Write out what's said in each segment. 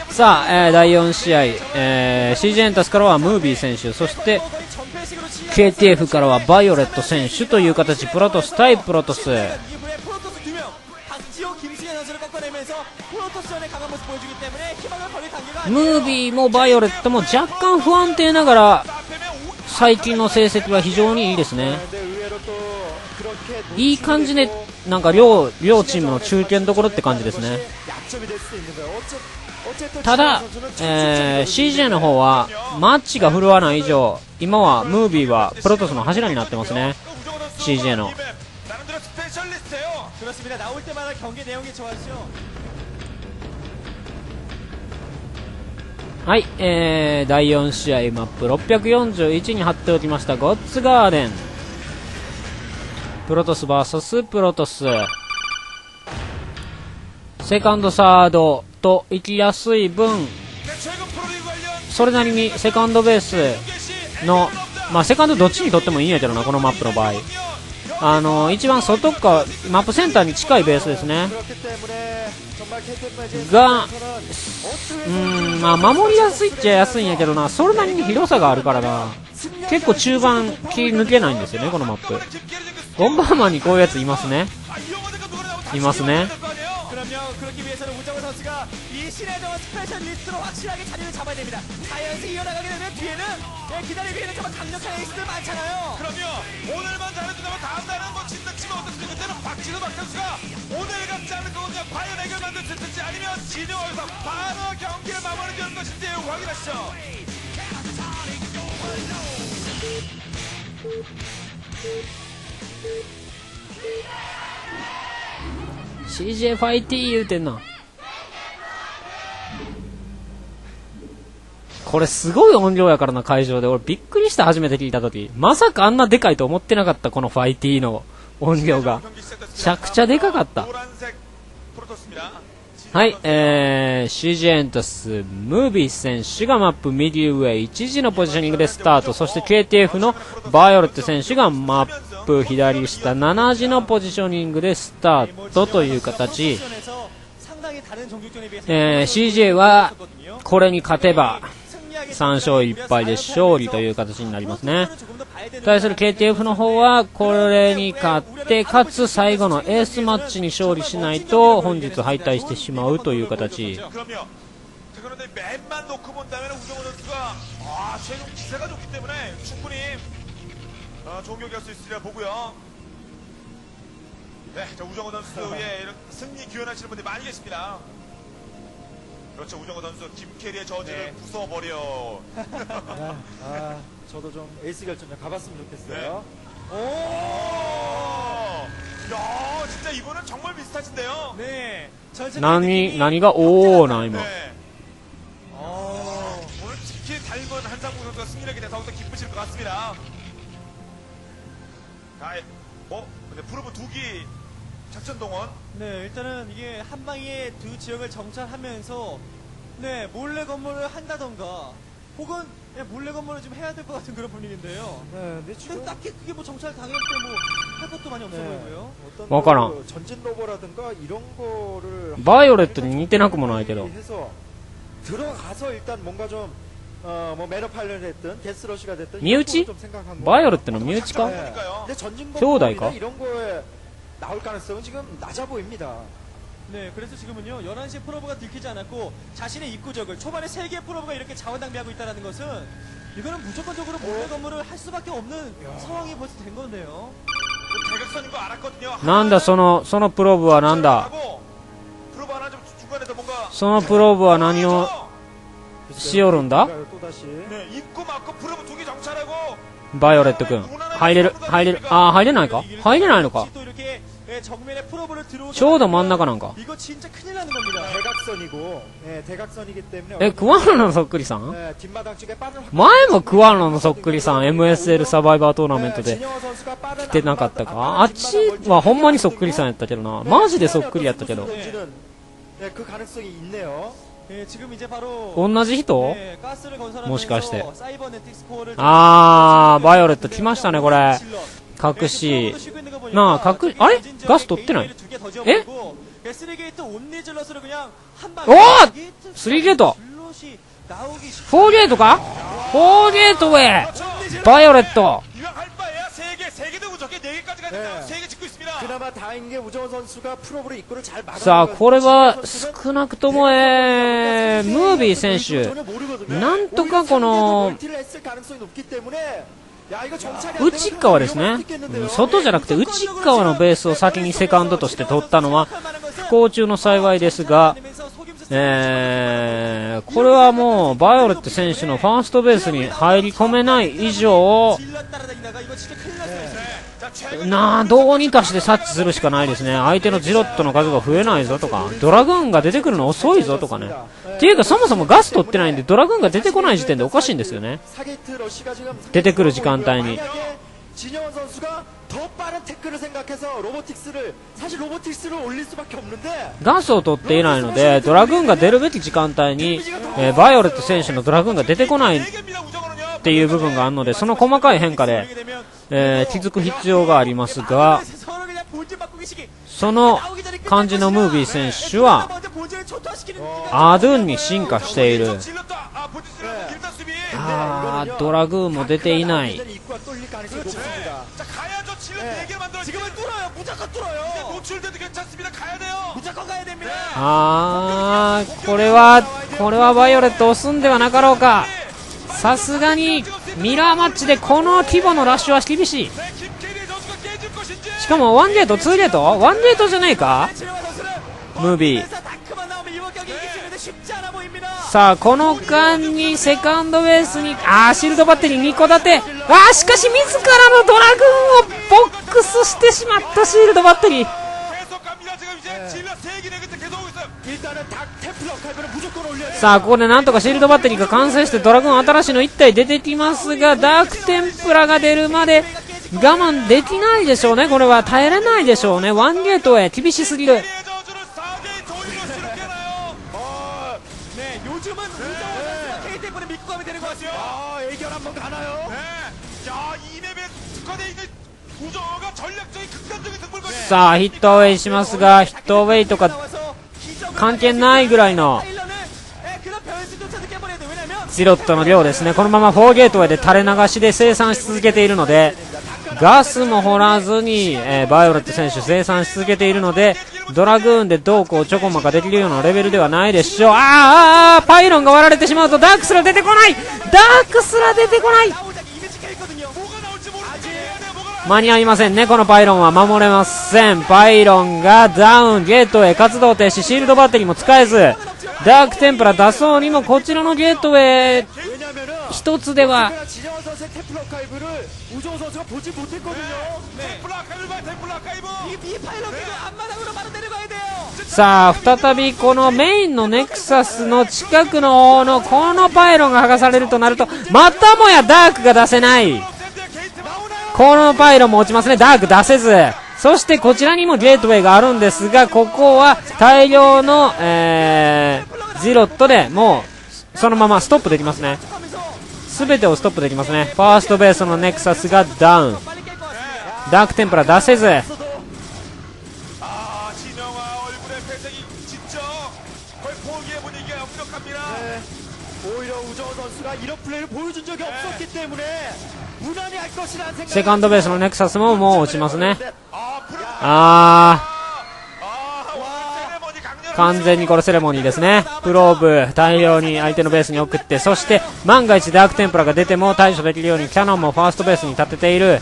さあ、第4試合、CJ エンタスからはムービー選手、そして KTF からはバイオレット選手という形、プロトス対プロトス。ムービーもバイオレットも若干不安定ながら最近の成績は非常にいいですね。いい感じでなんか両チームの中堅どころって感じですね。ただ、CJ の方はマッチが振るわない以上、今はムービーはプロトスの柱になってますね。 CJ のはい、第4試合マップ641に貼っておきましたゴッツガーデン、プロトス VS プロトス。セカンドサードと行きやすい分、それなりにセカンドベースの、セカンドどっちにとってもいいんやけどな、このマップの場合。一番外かマップセンターに近いベースですねが、守りやすいっちゃ安いんやけどな、それなりに広さがあるからな、結構中盤切り抜けないんですよね、このマップ。ボンバーマンにこういうやついますね。CJ ファイティー言うてんな。これすごい音量やからな、会場で。俺びっくりした、初めて聞いた時。まさかあんなでかいと思ってなかった。このファイティーの音量がめちゃくちゃでかかった。はい、CJ エンタスムービー選手がマップミディウェイ1時のポジショニングでスタート。そして KTF のバイオレット選手がマップ左下7時のポジショニングでスタートという形。CJ はこれに勝てば3勝1敗で勝利という形になりますね。対する KTF の方はこれに勝ってかつ最後のエースマッチに勝利しないと本日敗退してしまうという形。 저도 좀 에이스 결정전 가봤으면 좋겠어요. 야, 진짜 이번은 정말 비슷하신데요. 네. 何がおーな今。 오늘 특히 닮은 한상무 선수가 승리하게 돼서 더욱더 기쁘실 것 같습니다. 근데 프로브 두기 작전 동원. 네, 일단은 이게 한 방에 두 지역을 정찰하면서 네 몰래 건물을 한다던가. 혹은 몰래 건물을 좀 해야 될 것 같은 그런 분위기인데요. 네, 근데 지금 딱히 그게 뭐 정찰 당할 때 뭐 할 것도 많이 없어 보이고요. 어떤 전진 로버라든가 이런 거를 바이올렛도似てなくもないけど 해서 들어가서 일단 뭔가 좀 뭐 매너 파일을 했든 게스러시가 됐든 身内 바이올렛の身内か 근데 전진 兄弟か 이런 거에 나올 가능성은 지금 낮아 보입니다. 네, 그래서 지금은요 11시에 프로브가 들키지 않았고 자신의 입구적을 초반에 3개의 프로브가 이렇게 자원 낭비하고 있다는 것은 이거는 무조건적으로 몰래 건물을 할 수밖에 없는 상황이 벌써 된 건데요. 자격선인 거 알았거든요. なんだそのプローブはなんだ。 프로브 하나 좀 중간에서 뭔가 そのプローブは何をしよるんだ。 네, 입구 막고 프로브 두기 정찰하고 バイオレット君入れる入れないか入れないのか。ちょうど真ん中なんか。クワンロのそっくりさん。前もクワンロのそっくりさん MSL サバイバートーナメントで来てなかったか。あっちはほんまにそっくりさんやったけどな。マジでそっくりやったけど。同じ人もしかして。バイオレット来ましたねこれ。隠しあれガス取ってない。 3ゲート옴니질럿으로 그냥 한 방. おー !3 ゲート !4 ゲートか ?4 ゲートへバイオレット 이왕 할 바에야 3개도 무적게 4개까지 가야 된다. 3개 짓고 있습니다. 그나마 다행인 게 우정원 선수가 프로브로 입구를 잘 막아. さあ、これは少なくともムービー選手、なんとかこの、内側ですね。外じゃなくて内側のベースを先にセカンドとして取ったのは不幸中の幸いですが、これはもうバイオレット選手のファーストベースに入り込めない以上、どうにかして察知するしかないですね。相手のジロットの数が増えないぞとか、ドラグーンが出てくるの遅いぞとかね。っていうかそもそもガス取ってないんでドラグーンが出てこない時点でおかしいんですよね。出てくる時間帯に。 진영원 선수가 더 빠른 태클을 생각해서 사실 로보틱스를 올릴 수밖에 없는데 ガスを取っていないのでドラグーンが出るべき時間帯に、バイオレット選手のドラグーンが出てこないっていう部分があるので、その細かい変化で、気づく必要がありますが、その感じのムービー選手はアドゥンに進化している。ドラグーンも出ていない。 これはバイオレット押すんではなかろうか。さすがにミラーマッチでこの規模のラッシュは厳しい。しかも1ゲート2ゲート1ゲートじゃないかムービー。さあこの間にセカンドベースにシールドバッテリー2個立て、しかし自らのドラグーンをボックスしてしまったシールドバッテリー。さあここでなんとかシールドバッテリーが完成してドラグーン新しいの1体出てきますが、ダークテンプラが出るまで我慢できないでしょうね。これは耐えれないでしょうね。1ゲートへ厳しすぎる。 요즘은 우정원 선수가 K템포를 믿고 가면 되는 것 같아요. 애결 한번 가나요? 네. 야, 이 맵에 특화되어 있는 우정호가 전략적인 극단적인 승부를 さあヒットアウェイしますが、ヒットアウェイとか関係ないぐらいのジロットの量ですね。このまま4ゲートへで垂れ流しで生産し続けているので、ガスも掘らずに、バイオレット選手生産し続けているので、ドラグーンでどうこうちょこまかできるようなレベルではないでしょう。パイロンが割られてしまうとダークすら出てこない。間に合いませんね。このパイロンは守れません。パイロンがダウン、ゲートへ活動停止、シールドバッテリーも使えず、ダークテンプラ出そうにもこちらのゲートへ一つではさあ再びこのメインのネクサスの近くの方のこのパイロンが剥がされるとなると、またもやダークが出せない。このパイロンも落ちますね。ダーク出せず、そしてこちらにもゲートウェイがあるんですが、ここは大量の、ジロットでもうそのままストップできますね。全てをストップできますね。ファーストベースのネクサスがダウン、ダークテンプラ出せず、 セカンドベースのネクサスももう落ちますね。完全にこれセレモニーですね。プローブ大量に相手のベースに送って、そして万が一ダークテンプラが出ても対処できるようにキャノンもファーストベースに立てている。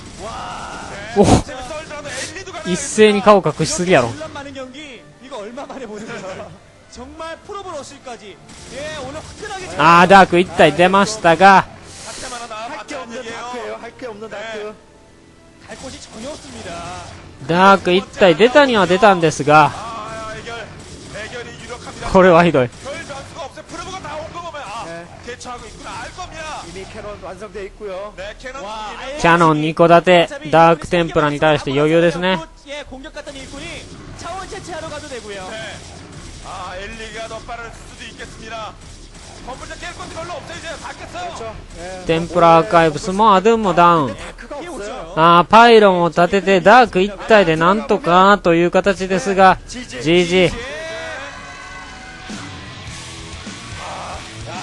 一斉に顔隠しすぎやろ。ダーク1体出ましたが、ダーク1体出たには出たんですが、これはひどい。キャノン2個立て、ダークテンプラに対して余裕ですね。 건물자 깰 것도 별로 없어요. 이제 다 깼어요. 그렇죠. 예, テンプラアーカイブスもアドゥンもダウン。 다크가 없어요. パイロンを立ててダーク一体でなんとかという形ですが、GG。